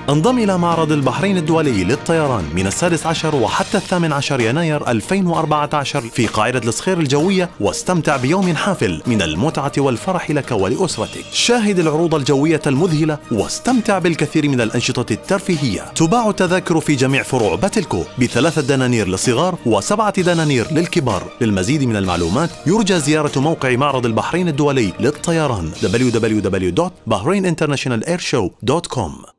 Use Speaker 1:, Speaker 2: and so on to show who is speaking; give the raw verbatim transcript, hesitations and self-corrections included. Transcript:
Speaker 1: انضم إلى معرض البحرين الدولي للطيران من السادس عشر وحتى الثامن عشر يناير ألفين وأربعة عشر في قاعدة الصخير الجوية، واستمتع بيوم حافل من المتعة والفرح لك ولأسرتك. شاهد العروض الجوية المذهلة واستمتع بالكثير من الأنشطة الترفيهية. تباع التذاكر في جميع فروع باتلكو بثلاثة دنانير للصغار وسبعة دنانير للكبار. للمزيد من المعلومات يرجى زيارة موقع معرض البحرين الدولي للطيران دبليو دبليو دبليو دوت bahrain international air show دوت كوم.